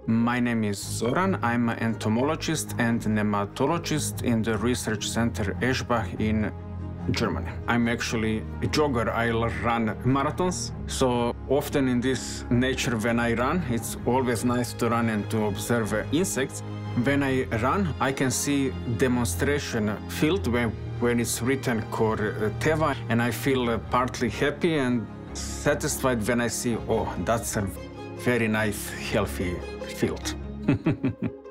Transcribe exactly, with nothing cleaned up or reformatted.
My name is Zoran. I'm an entomologist and nematologist in the research center Eschbach in Germany. I'm actually a jogger. I run marathons. So often in this nature when I run, it's always nice to run and to observe insects. When I run, I can see demonstration field when, when it's written Corteva, and I feel partly happy and satisfied when I see, oh, that's a very nice, healthy field.